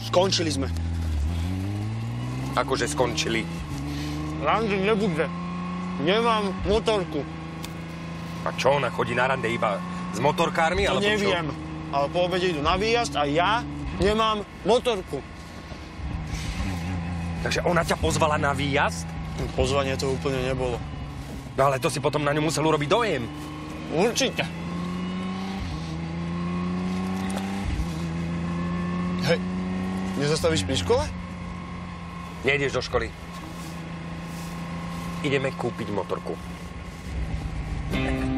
Skončili sme. Akože skončili? Randy nebude. Nemám motorku. A čo, ona chodí na rande iba s motorkármi? To alebo neviem. Čo? Ale po obede idú na výjazd a ja nemám motorku. Takže ona ťa pozvala na výjazd? Pozvanie to úplne nebolo. No ale to si potom na ňu musel urobiť dojem. Určite. Hej, nezastavíš pri škole? Nejdeš do školy. Ideme kúpiť motorku.